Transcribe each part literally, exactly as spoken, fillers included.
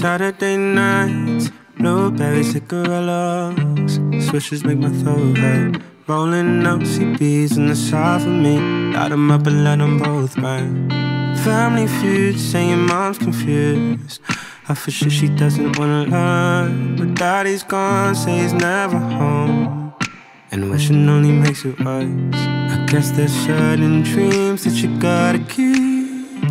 Saturday nights, blueberry cigarillos, swishes make my throat hurt. Rolling up C Bs in the side for me, light them up and let them both burn. Family feud, saying mom's confused. I for sure she doesn't wanna learn, but daddy's gone, say he's never home, and wishing only makes it worse. I guess there's certain dreams that you gotta keep,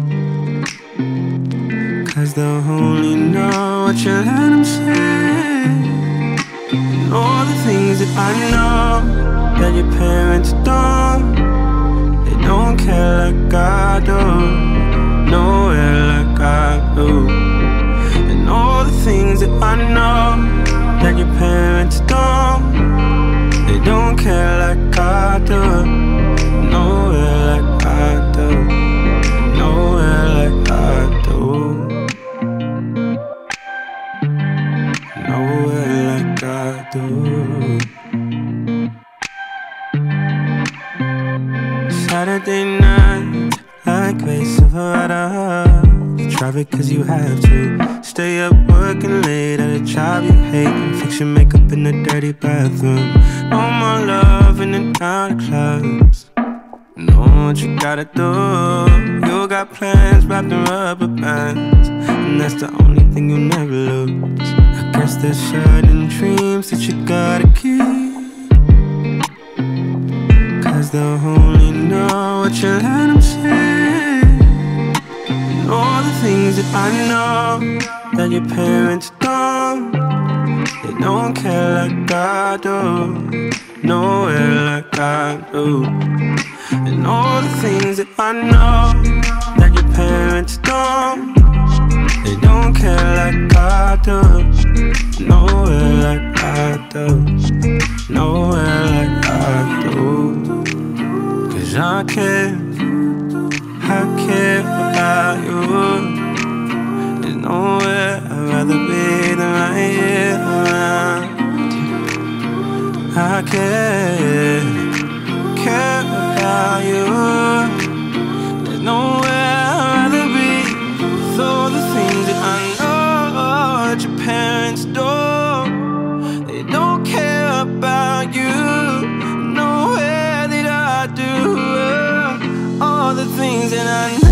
cause they'll only know what you let them say. And all the things that I know that your parents don't, they don't care like I do, nowhere like I do. And all the things that I know that your parents don't, they don't care like I do, nowhere like I do, nowhere like I do, nowhere like I do. Saturday night, like Ray Silverado, you travel cause you have to. Stay up working late at a job you hate, and fix your makeup in the dirty bathroom. No more love in the down clubs. Know what you gotta do. You got plans wrapped in rubber bands, and that's the only thing you'll never lose. I guess there's certain dreams that you gotta keep, cause they'll only know what you let them say. And all the things that I know that your parents don't, they don't care like I do, nowhere like I do. And all the things that I know that your parents don't, they don't care like I do, nowhere like I do, nowhere like I do. Cause I care, I care about you. There's nowhere I'd rather be than right here around. I care, care about you. There's nowhere I'd rather be with all the things that I know that your parents do. They don't care about you, nowhere that I do. All the things that I know